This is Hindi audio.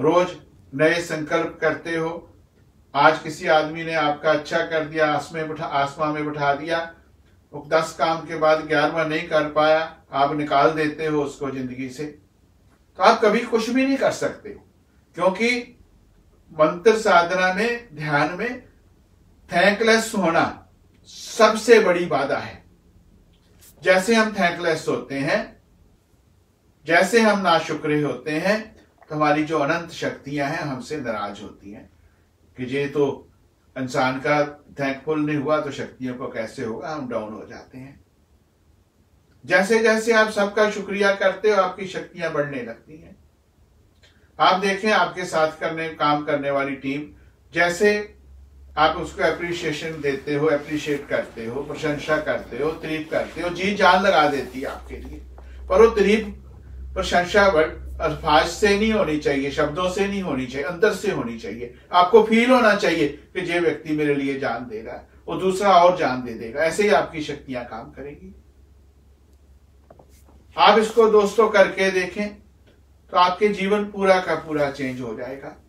रोज नए संकल्प करते हो। आज किसी आदमी ने आपका अच्छा कर दिया, आसमां में बिठा दिया, 10 काम के बाद 11वां नहीं कर पाया, आप निकाल देते हो उसको जिंदगी से, तो आप कभी कुछ भी नहीं कर सकते। क्योंकि मंत्र साधना में, ध्यान में थैंकलेस होना सबसे बड़ी बाधा है। जैसे हम थैंकलेस होते हैं, जैसे हम नाशुक्रे होते हैं, तो हमारी जो अनंत शक्तियां हैं हमसे नाराज होती हैं कि ये तो इंसान का थैंकफुल नहीं हुआ तो शक्तियों को कैसे होगा, हम डाउन हो जाते हैं। जैसे जैसे आप सबका शुक्रिया करते हो, आपकी शक्तियां बढ़ने लगती हैं। आप देखें आपके साथ काम करने वाली टीम, जैसे आप उसको अप्रिशिएशन देते हो, अप्रिशिएट करते हो, प्रशंसा करते हो, तारीफ करते हो, जी जान लगा देती है आपके लिए। पर वो तारीफ, प्रशंसा अल्फाज से नहीं होनी चाहिए, शब्दों से नहीं होनी चाहिए, अंदर से होनी चाहिए। आपको फील होना चाहिए कि ये व्यक्ति मेरे लिए जान दे रहा है, वो दूसरा और जान दे देगा। ऐसे ही आपकी शक्तियां काम करेगी। आप इसको दोस्तों करके देखें तो आपके जीवन पूरा का पूरा चेंज हो जाएगा।